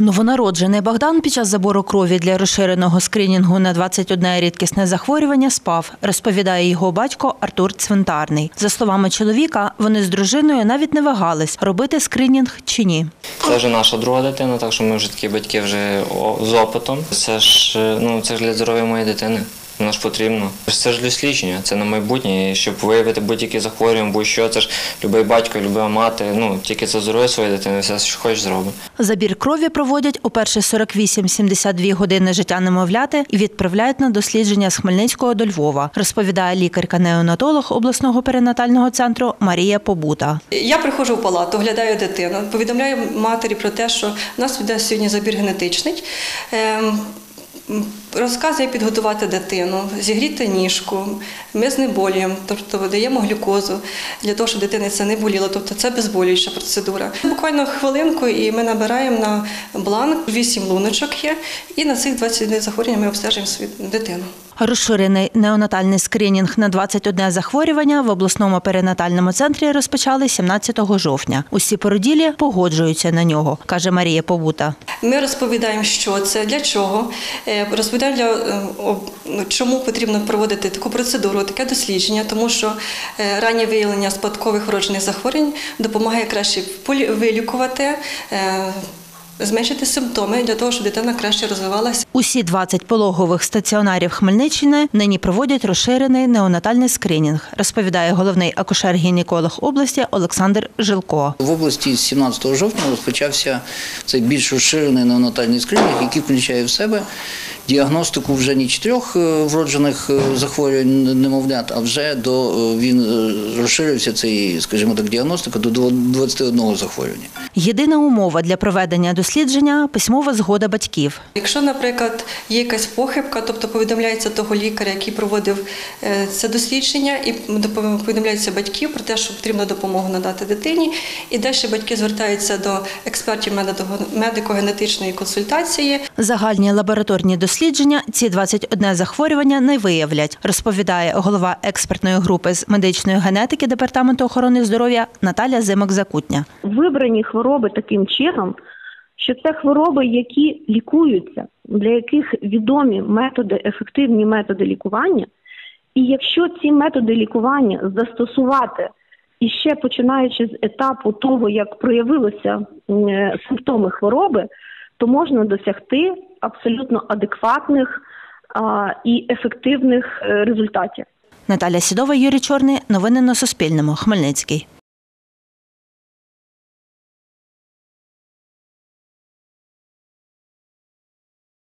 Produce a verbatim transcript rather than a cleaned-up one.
Новонароджений Богдан під час забору крові для розширеного скринінгу на двадцять одне рідкісне захворювання спав, розповідає його батько Артур Цвинтарний. За словами чоловіка, вони з дружиною навіть не вагались, робити скринінг чи ні. Це вже наша друга дитина, так що ми вже такі батьки вже з опитом. Це ж, ну, це ж для здоров'я моєї дитини. Воно ж потрібно. Це ж дослідження, це на майбутнє. І щоб виявити будь-які захворювання, будь-що, це ж любий батько, люба мати, ну, тільки це здоров'я своєї дитини, все, що хочеш, зробить. Забір крові проводять у перші сорок вісім - сімдесят дві години життя немовляти і відправляють на дослідження з Хмельницького до Львова, розповідає лікарка-неонатолог обласного перинатального центру Марія Побута. Я приходжу в палату, оглядаю дитину, повідомляю матері про те, що у нас йде сьогодні забір генетичний. Розказує підготувати дитину, зігріти ніжку, ми знеболюємо, тобто видаємо глюкозу для того, щоб дитини це не боліло, тобто це безболююча процедура. Буквально хвилинку і ми набираємо на бланк, вісім луночок є, і на цих двадцять одне захворювання ми обстежуємо свою дитину. Розширений неонатальний скринінг на двадцять одне захворювання в обласному перинатальному центрі розпочали сімнадцятого жовтня. Усі породілі погоджуються на нього, каже Марія Побута. Ми розповідаємо, що це, для чого, розповідаємо, для, чому потрібно проводити таку процедуру, таке дослідження, тому що раннє виявлення спадкових вроджених захворювань допомагає краще вилікувати, зменшити симптоми для того, щоб дитина краще розвивалася. Усі двадцять пологових стаціонарів Хмельниччини нині проводять розширений неонатальний скринінг, розповідає головний акушер-гінеколог області Олександр Жилко. В області з сімнадцятого жовтня розпочався цей більш розширений неонатальний скринінг, який включає в себе діагностику вже не чотирьох вроджених захворювань немовлят, а вже до він розширився цей, скажімо так, діагностика до двадцяти одного захворювання. Єдина умова для проведення дослідження – письмова згода батьків. Якщо, наприклад, є якась похибка, тобто повідомляється того лікаря, який проводив це дослідження, і повідомляється батьків про те, що потрібно допомогу надати дитині, і далі батьки звертаються до експертів медико-генетичної консультації. Загальні лабораторні дослідження ці двадцять одне захворювання не виявлять, розповідає голова експертної групи з медичної генетики Департаменту охорони здоров'я Наталя Зимок-Закутня. Вибрані хвороби таким чином, що це хвороби, які лікуються, для яких відомі методи, ефективні методи лікування. І якщо ці методи лікування застосувати і ще починаючи з етапу того, як проявилися симптоми хвороби, то можна досягти абсолютно адекватних а, і ефективних результатів. Наталя Сідова, Юрій Чорний. Новини на Суспільному. Хмельницький.